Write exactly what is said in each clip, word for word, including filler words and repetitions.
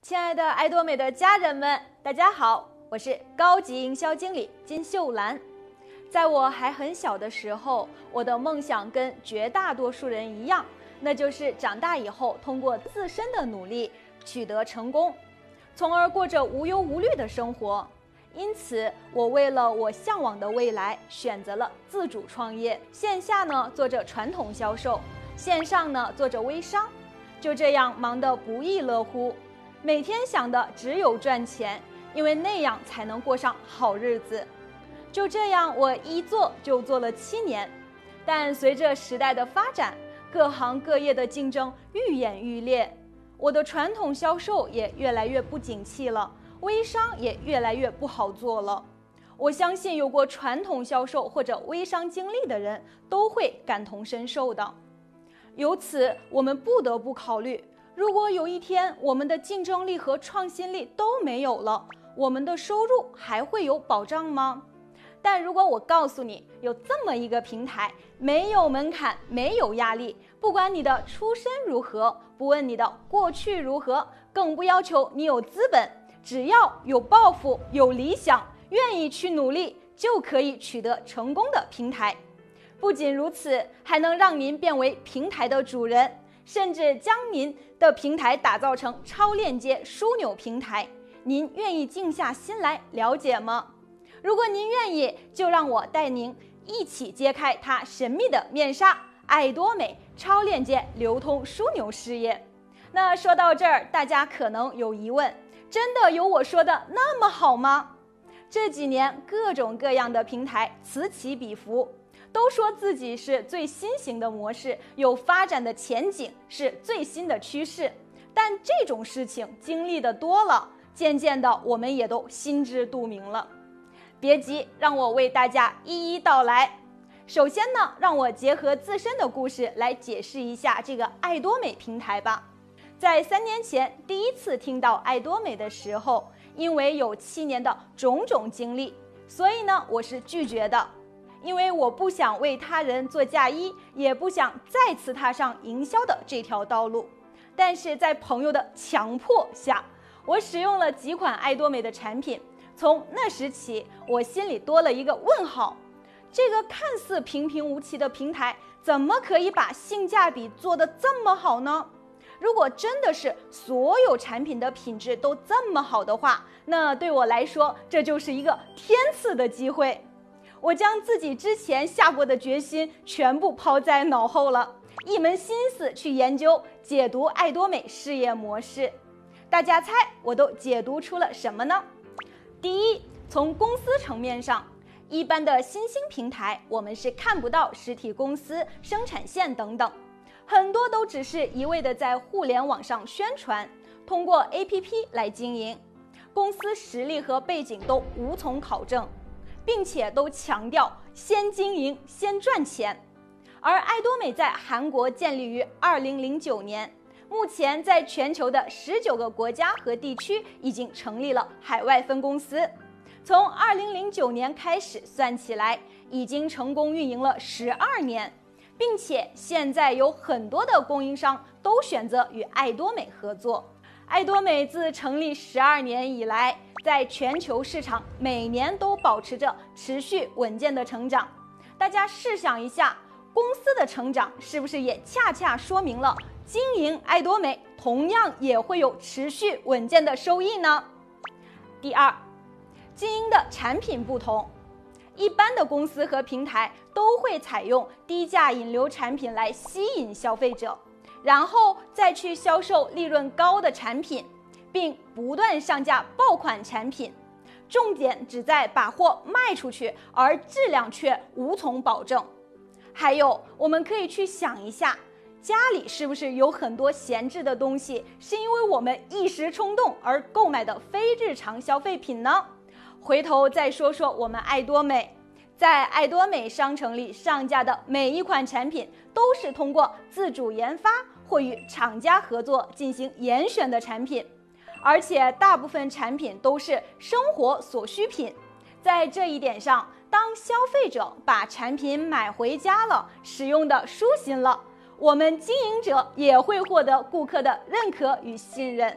亲爱的爱多美的家人们，大家好，我是高级营销经理金秀兰。在我还很小的时候，我的梦想跟绝大多数人一样，那就是长大以后通过自身的努力取得成功，从而过着无忧无虑的生活。因此，我为了我向往的未来，选择了自主创业。线下呢做着传统销售，线上呢做着微商，就这样忙得不亦乐乎。每天想的只有赚钱，因为那样才能过上好日子。就这样，我一做就做了七年。但随着时代的发展，各行各业的竞争愈演愈烈，我的传统销售也越来越不景气了，微商也越来越不好做了。我相信有过传统销售或者微商经历的人都会感同身受的。由此，我们不得不考虑，如果有一天我们的竞争力和创新力都没有了，我们的收入还会有保障吗？但如果我告诉你，有这么一个平台，没有门槛，没有压力，不管你的出身如何，不问你的过去如何，更不要求你有资本，只要有抱负、有理想，愿意去努力，就可以取得成功的平台。不仅如此，还能让您变为平台的主人，甚至将您的平台打造成超链接枢纽平台。您愿意静下心来了解吗？如果您愿意，就让我带您一起揭开它神秘的面纱——爱多美超链接流通枢纽事业。那说到这儿，大家可能有疑问：真的有我说的那么好吗？这几年各种各样的平台此起彼伏，都说自己是最新型的模式，有发展的前景，是最新的趋势。但这种事情经历的多了，渐渐的我们也都心知肚明了。别急，让我为大家一一道来。首先呢，让我结合自身的故事来解释一下这个爱多美平台吧。在三年前第一次听到爱多美的时候，因为有七年的种种经历，所以呢我是拒绝的。因为我不想为他人做嫁衣，也不想再次踏上营销的这条道路。但是在朋友的强迫下，我使用了几款爱多美的产品。从那时起，我心里多了一个问号：这个看似平平无奇的平台，怎么可以把性价比做得这么好呢？如果真的是所有产品的品质都这么好的话，那对我来说，这就是一个天赐的机会。我将自己之前下过的决心全部抛在脑后了，一门心思去研究解读爱多美事业模式。大家猜我都解读出了什么呢？第一，从公司层面上，一般的新兴平台我们是看不到实体公司、生产线等等，很多都只是一味的在互联网上宣传，通过 A P P 来经营，公司实力和背景都无从考证，并且都强调先经营先赚钱。而爱多美在韩国建立于二零零九年，目前在全球的十九个国家和地区已经成立了海外分公司。从二零零九年开始算起来，已经成功运营了十二年，并且现在有很多的供应商都选择与爱多美合作。爱多美自成立十二年以来，在全球市场每年都保持着持续稳健的成长。大家试想一下，公司的成长是不是也恰恰说明了经营爱多美同样也会有持续稳健的收益呢？第二，经营的产品不同，一般的公司和平台都会采用低价引流产品来吸引消费者，然后再去销售利润高的产品，并不断上架爆款产品，重点只在把货卖出去，而质量却无从保证。还有，我们可以去想一下，家里是不是有很多闲置的东西，是因为我们一时冲动而购买的非日常消费品呢？回头再说说我们爱多美，在爱多美商城里上架的每一款产品，都是通过自主研发或与厂家合作进行严选的产品，而且大部分产品都是生活所需品。在这一点上，当消费者把产品买回家了，使用的舒心了，我们经营者也会获得顾客的认可与信任。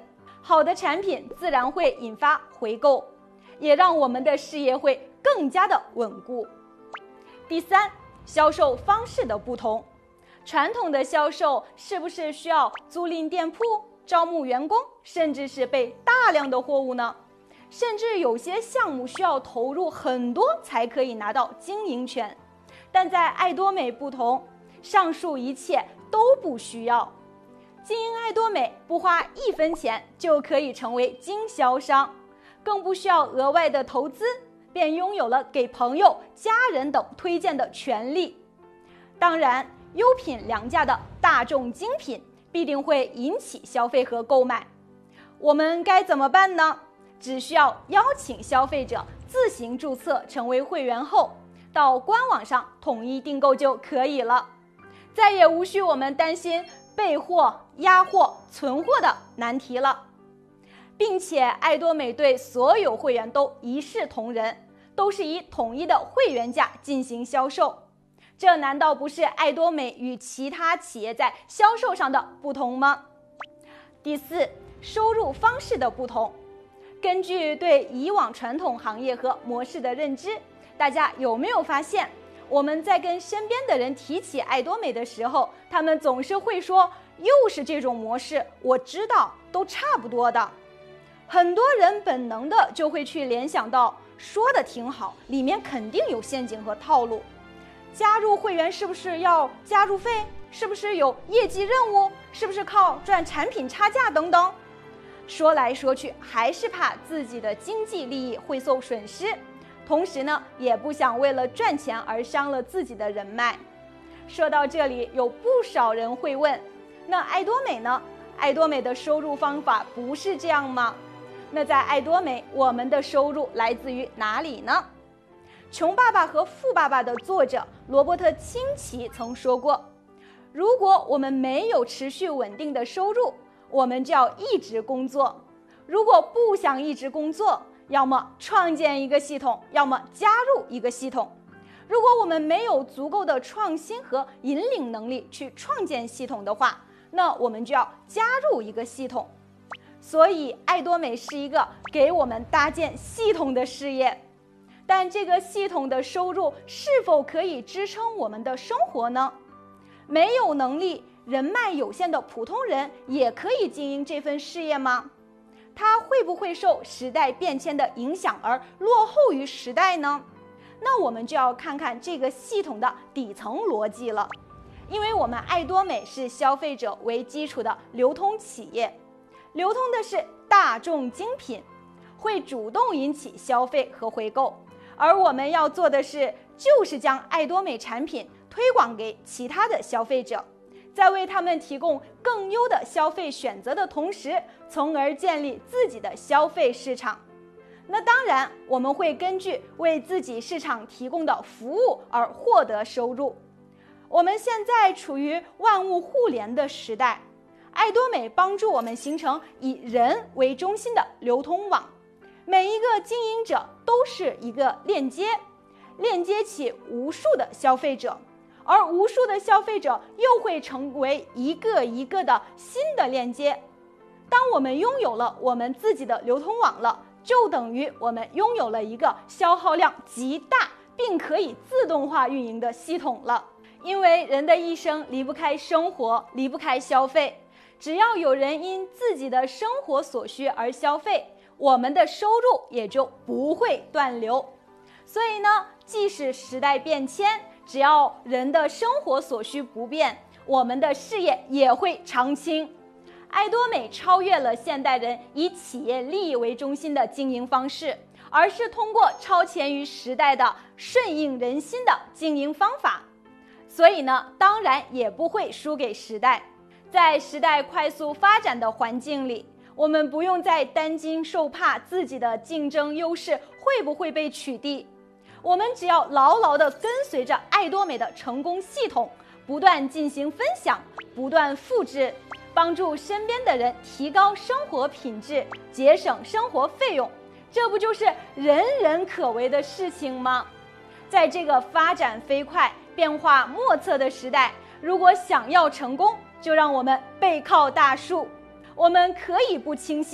好的产品自然会引发回购，也让我们的事业会更加的稳固。第三，销售方式的不同。传统的销售是不是需要租赁店铺、招募员工，甚至是备大量的货物呢？甚至有些项目需要投入很多才可以拿到经营权。但在爱多美不同，上述一切都不需要。经营爱多美不花一分钱就可以成为经销商，更不需要额外的投资，便拥有了给朋友、家人等推荐的权利。当然，优品良价的大众精品必定会引起消费和购买。我们该怎么办呢？只需要邀请消费者自行注册成为会员后，到官网上统一订购就可以了，再也无需我们担心备货、压货、存货的难题了。并且爱多美对所有会员都一视同仁，都是以统一的会员价进行销售。这难道不是爱多美与其他企业在销售上的不同吗？第四，收入方式的不同。根据对以往传统行业和模式的认知，大家有没有发现，我们在跟身边的人提起爱多美的时候，他们总是会说，又是这种模式，我知道，都差不多的。很多人本能的就会去联想到，说的挺好，里面肯定有陷阱和套路。加入会员是不是要加入费？是不是有业绩任务？是不是靠赚产品差价等等？说来说去，还是怕自己的经济利益会受损失，同时呢，也不想为了赚钱而伤了自己的人脉。说到这里，有不少人会问，那爱多美呢？爱多美的收入方法不是这样吗？那在爱多美，我们的收入来自于哪里呢？《穷爸爸和富爸爸》的作者罗伯特清崎曾说过，如果我们没有持续稳定的收入，我们就要一直工作。如果不想一直工作，要么创建一个系统，要么加入一个系统。如果我们没有足够的创新和引领能力去创建系统的话，那我们就要加入一个系统。所以爱多美是一个给我们搭建系统的事业。但这个系统的收入是否可以支撑我们的生活呢？没有能力、人脉有限的普通人也可以经营这份事业吗？它会不会受时代变迁的影响而落后于时代呢？那我们就要看看这个系统的底层逻辑了。因为我们爱多美是消费者为基础的流通企业，流通的是大众精品，会主动引起消费和回购。而我们要做的是，就是将爱多美产品推广给其他的消费者，在为他们提供更优的消费选择的同时，从而建立自己的消费市场。那当然，我们会根据为自己市场提供的服务而获得收入。我们现在处于万物互联的时代，爱多美帮助我们形成以人为中心的流通网。每一个经营者都是一个链接，链接起无数的消费者，而无数的消费者又会成为一个一个的新的链接。当我们拥有了我们自己的流通网了，就等于我们拥有了一个消耗量极大并可以自动化运营的系统了。因为人的一生离不开生活，离不开消费，只要有人因自己的生活所需而消费，我们的收入也就不会断流。所以呢，即使时代变迁，只要人的生活所需不变，我们的事业也会长青。爱多美超越了现代人以企业利益为中心的经营方式，而是通过超前于时代的顺应人心的经营方法。所以呢，当然也不会输给时代。在时代快速发展的环境里，我们不用再担惊受怕自己的竞争优势会不会被取缔，我们只要牢牢地跟随着爱多美的成功系统，不断进行分享，不断复制，帮助身边的人提高生活品质，节省生活费用，这不就是人人可为的事情吗？在这个发展飞快、变化莫测的时代，如果想要成功，就让我们背靠大树。我们可以不轻信，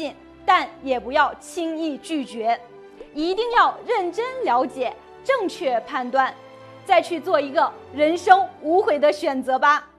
但也不要轻易拒绝，一定要认真了解，正确判断，再去做一个人生无悔的选择吧。